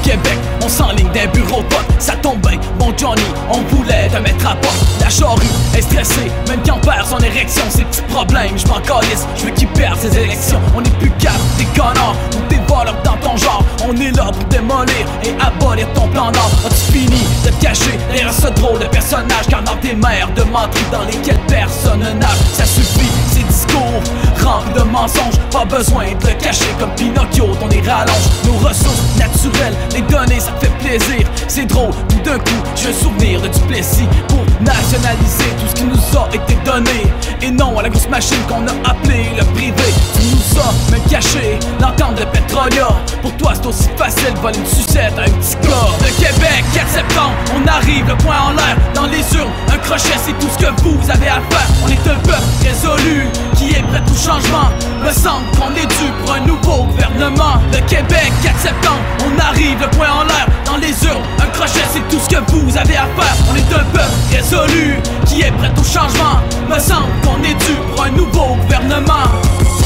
Québec, on s'enligne d'un bureau de vote. Ça tombe bien, bon Johnny, on voulait te mettre à porte. La charrue est stressée, même quand perd son érection. Ses petits problèmes, je m'en calisse, je veux qu'il perde ses élections. On est plus capable des connards ou des voleurs dans ton genre. On est là pour démolir et abolir ton plan d'or. As-tu fini de te cacher derrière ce drôle de personnage? Car dans tes mers de menteries dans lesquelles personne ne nage. Ça suffit, ces discours remplis de mensonges. Pas besoin de le cacher comme Pinocchio, ton nez rallonge. Nos ressources naturelles, les données, ça te fait plaisir. C'est drôle, tout d'un coup, j'ai un souvenir de Duplessis pour nationaliser tout ce qui nous a été donné. Et non à la grosse machine qu'on a appelée le privé. Tu nous as même caché l'entente de Petrolia. Pour toi c'est aussi facile de voler une sucette à un petit gars. De Québec, 4 septembre, on arrive, le poing en l'air. Dans les urnes, un crochet c'est tout ce que vous avez à faire. On est un peuple résolu, qui est prêt au changement. Me semble qu'on est dû pour un nouveau gouvernement. De Québec, 4 septembre, on arrive, le poing en l'air. Dans les urnes, un crochet c'est tout ce que vous avez à faire. On est un peuple résolu, qui est prêt au changement. Me semble qu'on est dû pour un nouveau gouvernement.